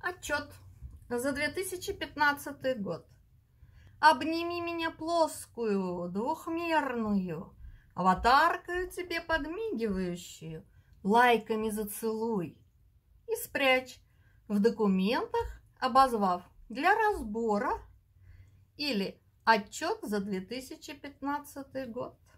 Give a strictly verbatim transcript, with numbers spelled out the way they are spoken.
Отчет за две тысячи пятнадцатый год. Обними меня плоскую, двухмерную, аватаркою тебе подмигивающую, лайками зацелуй и спрячь в документах, обозвав для разбора или отчет за две тысячи пятнадцатый год.